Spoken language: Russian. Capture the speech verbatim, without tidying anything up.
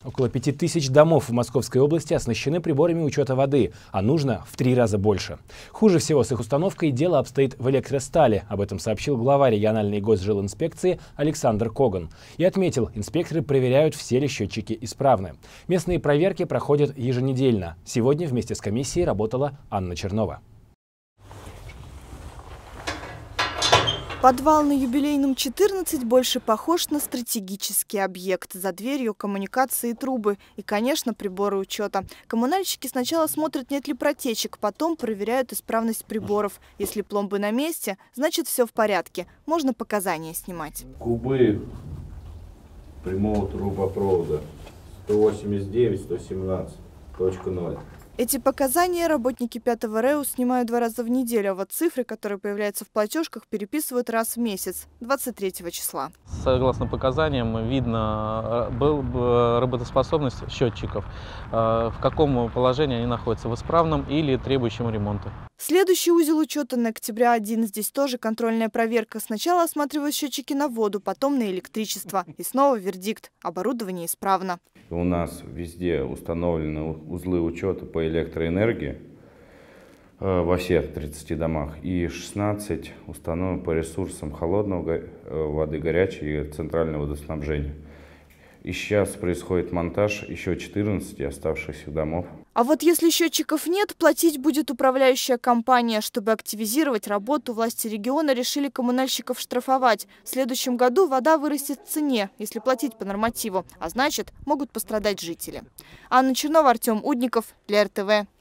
Около пяти тысяч домов в Московской области оснащены приборами учета воды, а нужно в три раза больше. Хуже всего с их установкой дело обстоит в электростали. Об этом сообщил глава региональной госжилинспекции Александр Коган. И отметил, инспекторы проверяют, все ли счетчики исправны. Местные проверки проходят еженедельно. Сегодня вместе с комиссией работала Анна Чернова. Подвал на Юбилейном четырнадцать больше похож на стратегический объект. За дверью коммуникации и трубы. И, конечно, приборы учета. Коммунальщики сначала смотрят, нет ли протечек, потом проверяют исправность приборов. Если пломбы на месте, значит все в порядке. Можно показания снимать. Кубы прямого трубопровода сто восемьдесят девять сто семнадцать точка ноль. Эти показания работники пятого РЭУ снимают два раза в неделю, а вот цифры, которые появляются в платежках, переписывают раз в месяц, двадцать третьего числа. Согласно показаниям, видно был работоспособность счетчиков, в каком положении они находятся, в исправном или требующем ремонта. Следующий узел учета на октября один. Здесь тоже контрольная проверка. Сначала осматривают счетчики на воду, потом на электричество. И снова вердикт. Оборудование исправно. У нас везде установлены узлы учета по электроэнергии во всех тридцати домах. И шестнадцать установлено по ресурсам холодной воды, горячей и центрального водоснабжения. И сейчас происходит монтаж еще четырнадцати оставшихся домов. А вот если счетчиков нет, платить будет управляющая компания. Чтобы активизировать работу, власти региона решили коммунальщиков штрафовать. В следующем году вода вырастет в цене, если платить по нормативу. А значит, могут пострадать жители. Анна Чернова, Артем Удников для эр тэ вэ.